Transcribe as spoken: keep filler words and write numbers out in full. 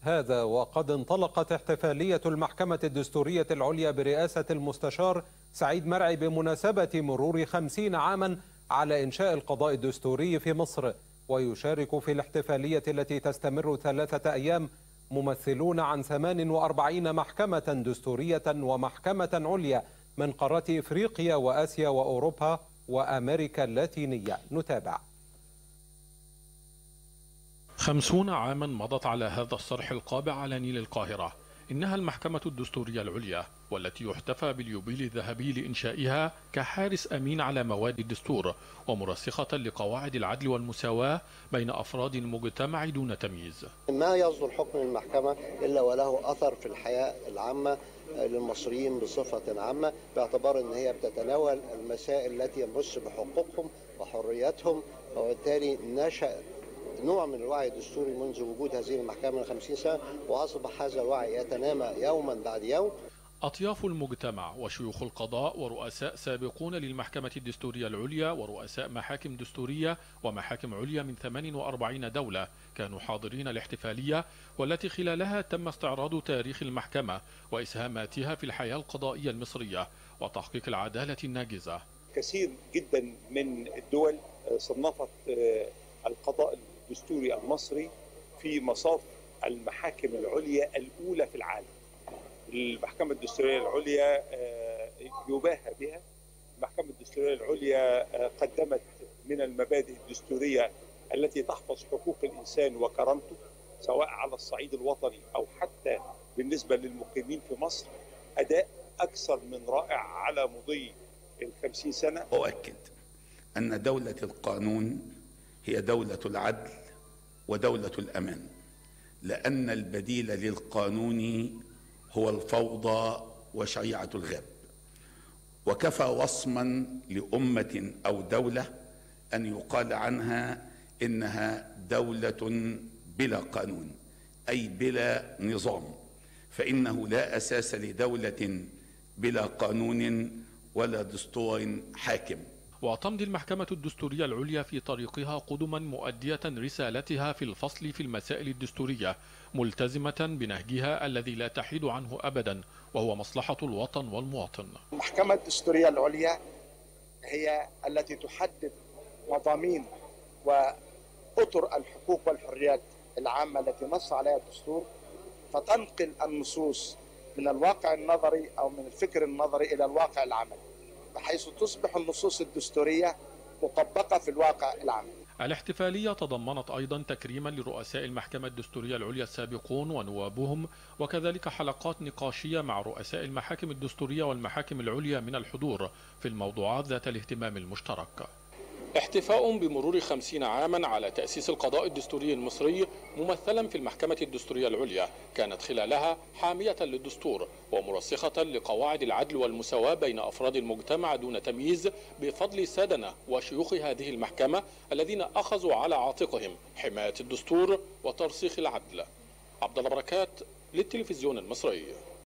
هذا وقد انطلقت احتفالية المحكمة الدستورية العليا برئاسة المستشار سعيد مرعي بمناسبة مرور خمسين عاما على إنشاء القضاء الدستوري في مصر. ويشارك في الاحتفالية التي تستمر ثلاثة أيام ممثلون عن ثمان وأربعين محكمة دستورية ومحكمة عليا من قارات إفريقيا وآسيا وأوروبا وأمريكا اللاتينية. نتابع. خمسون عاما مضت على هذا الصرح القابع على نيل القاهرة. إنها المحكمة الدستورية العليا، والتي يحتفى باليوبيل الذهبي لإنشائها كحارس أمين على مواد الدستور ومرسخة لقواعد العدل والمساواة بين أفراد المجتمع دون تمييز. ما يصدر حكم المحكمة إلا وله أثر في الحياة العامة للمصريين بصفة عامة، باعتبار أن هي بتتناول المسائل التي يمس بحقوقهم وحرياتهم، وبالتالي نشأ نوع من الوعي الدستوري منذ وجود هذه المحكمة من خمسين سنة، وأصبح هذا الوعي يتنامى يوما بعد يوم. أطياف المجتمع وشيوخ القضاء ورؤساء سابقون للمحكمة الدستورية العليا ورؤساء محاكم دستورية ومحاكم عليا من ثمان وأربعين دولة كانوا حاضرين الاحتفالية، والتي خلالها تم استعراض تاريخ المحكمة وإسهاماتها في الحياة القضائية المصرية وتحقيق العدالة الناجزة. كثير جدا من الدول صنفت القضاء الدستوري المصري في مصاف المحاكم العليا الأولى في العالم. المحكمة الدستورية العليا يباهى بها. المحكمة الدستورية العليا قدمت من المبادئ الدستورية التي تحفظ حقوق الإنسان وكرامته، سواء على الصعيد الوطني أو حتى بالنسبة للمقيمين في مصر، أداء أكثر من رائع على مضي الخمسين سنة. أؤكد أن دولة القانون هي دولة العدل ودولة الأمان، لأن البديل للقانون هو الفوضى وشيعة الغاب. وكفى وصما لأمة أو دولة أن يقال عنها إنها دولة بلا قانون، أي بلا نظام، فإنه لا أساس لدولة بلا قانون ولا دستور حاكم. وتمضي المحكمة الدستورية العليا في طريقها قدما مؤدية رسالتها في الفصل في المسائل الدستورية، ملتزمة بنهجها الذي لا تحيد عنه أبدا، وهو مصلحة الوطن والمواطن. المحكمة الدستورية العليا هي التي تحدد مضامين وأطر الحقوق والحريات العامة التي نص عليها الدستور، فتنقل النصوص من الواقع النظري أو من الفكر النظري إلى الواقع العملي، بحيث تصبح النصوص الدستورية مطبقة في الواقع العملي. الاحتفالية تضمنت أيضا تكريما لرؤساء المحكمة الدستورية العليا السابقون ونوابهم، وكذلك حلقات نقاشية مع رؤساء المحاكم الدستورية والمحاكم العليا من الحضور في الموضوعات ذات الاهتمام المشترك. احتفاء بمرور خمسين عاما على تأسيس القضاء الدستوري المصري ممثلا في المحكمة الدستورية العليا، كانت خلالها حامية للدستور ومرسخة لقواعد العدل والمساواة بين أفراد المجتمع دون تمييز، بفضل سادنا وشيوخ هذه المحكمة الذين أخذوا على عاتقهم حماية الدستور وترسيخ العدل. عبد الله بركات للتلفزيون المصري.